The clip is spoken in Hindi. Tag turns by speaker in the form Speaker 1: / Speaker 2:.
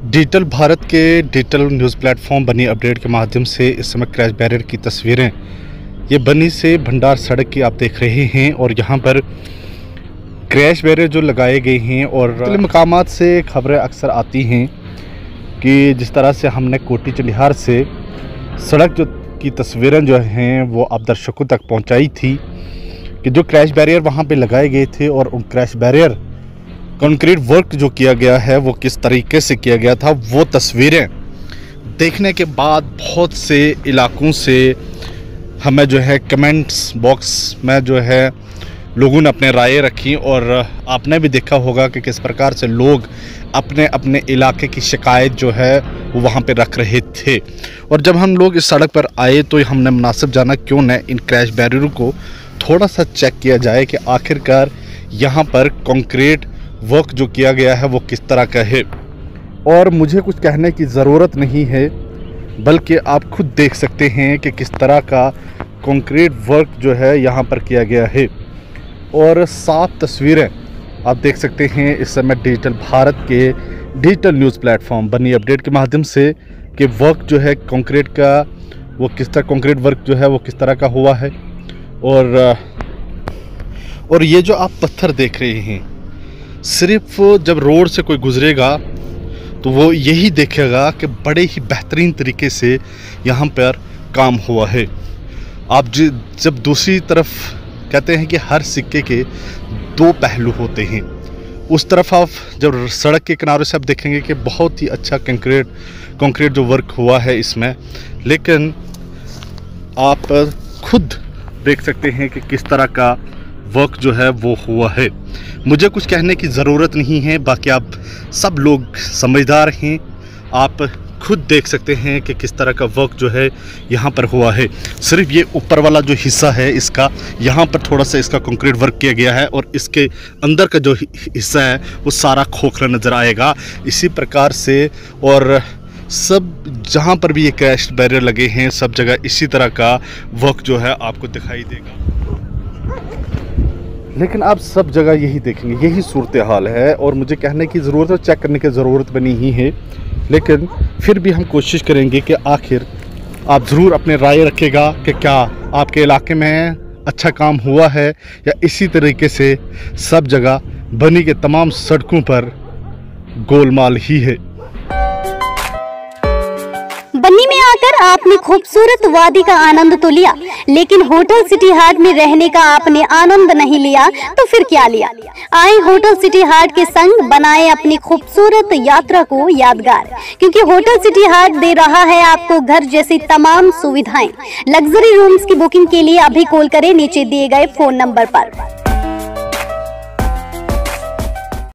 Speaker 1: डिजिटल भारत के डिजिटल न्यूज़ प्लेटफॉर्म बनी अपडेट के माध्यम से इस समय क्रैश बैरियर की तस्वीरें ये बनी से भंडार सड़क की आप देख रहे हैं। और यहाँ पर क्रैश बैरियर जो लगाए गए हैं और मकामात से खबरें अक्सर आती हैं कि जिस तरह से हमने कोटी चंडिहार से सड़क जो की तस्वीरें जो हैं वो आप दर्शकों तक पहुँचाई थी कि जो क्रैश बैरियर वहाँ पर लगाए गए थे और उन क्रैश बैरियर कंक्रीट वर्क जो किया गया है वो किस तरीके से किया गया था, वो तस्वीरें देखने के बाद बहुत से इलाकों से हमें जो है कमेंट्स बॉक्स में जो है लोगों ने अपने राय रखी। और आपने भी देखा होगा कि किस प्रकार से लोग अपने अपने इलाके की शिकायत जो है वो वहाँ पे रख रहे थे। और जब हम लोग इस सड़क पर आए तो हमने मुनासिब जाना क्यों न इन क्रैश बैरियरों को थोड़ा सा चेक किया जाए कि आखिरकार यहाँ पर कंक्रीट वर्क जो किया गया है वो किस तरह का है। और मुझे कुछ कहने की ज़रूरत नहीं है, बल्कि आप खुद देख सकते हैं कि किस तरह का कंक्रीट वर्क जो है यहाँ पर किया गया है। और साफ तस्वीरें आप देख सकते हैं इस समय डिजिटल भारत के डिजिटल न्यूज़ प्लेटफॉर्म बनी अपडेट के माध्यम से कि वर्क जो है कंक्रीट का वो किस तरह कंक्रीट वर्क जो है वो किस तरह का हुआ है। और ये जो आप पत्थर देख रहे हैं, सिर्फ जब रोड से कोई गुजरेगा तो वो यही देखेगा कि बड़े ही बेहतरीन तरीके से यहाँ पर काम हुआ है। आप जब दूसरी तरफ कहते हैं कि हर सिक्के के दो पहलू होते हैं, उस तरफ आप जब सड़क के किनारे से आप देखेंगे कि बहुत ही अच्छा कंक्रीट जो वर्क हुआ है इसमें, लेकिन आप खुद देख सकते हैं कि किस तरह का वर्क जो है वो हुआ है। मुझे कुछ कहने की ज़रूरत नहीं है, बाकी आप सब लोग समझदार हैं, आप खुद देख सकते हैं कि किस तरह का वर्क जो है यहाँ पर हुआ है। सिर्फ ये ऊपर वाला जो हिस्सा है इसका, यहाँ पर थोड़ा सा इसका कंक्रीट वर्क किया गया है और इसके अंदर का जो हिस्सा है वो सारा खोखला नज़र आएगा। इसी प्रकार से और सब जहाँ पर भी ये क्रैश बैरियर लगे हैं सब जगह इसी तरह का वर्क जो है आपको दिखाई देगा। लेकिन आप सब जगह यही देखेंगे, यही सूरत हाल है। और मुझे कहने की ज़रूरत है, चेक करने की ज़रूरत बनी ही है, लेकिन फिर भी हम कोशिश करेंगे कि आखिर आप ज़रूर अपने राय रखेगा कि क्या आपके इलाके में अच्छा काम हुआ है या इसी तरीके से सब जगह बनी के तमाम सड़कों पर गोलमाल ही है।
Speaker 2: बन्नी में आकर आपने खूबसूरत वादी का आनंद तो लिया, लेकिन होटल सिटी हार्ट में रहने का आपने आनंद नहीं लिया, तो फिर क्या लिया? आए होटल सिटी हार्ट के संग बनाए अपनी खूबसूरत यात्रा को यादगार, क्योंकि होटल सिटी हार्ट दे रहा है आपको घर जैसी तमाम सुविधाएं। लग्जरी रूम्स की बुकिंग के लिए अभी कॉल करें नीचे दिए गए फोन नंबर पर।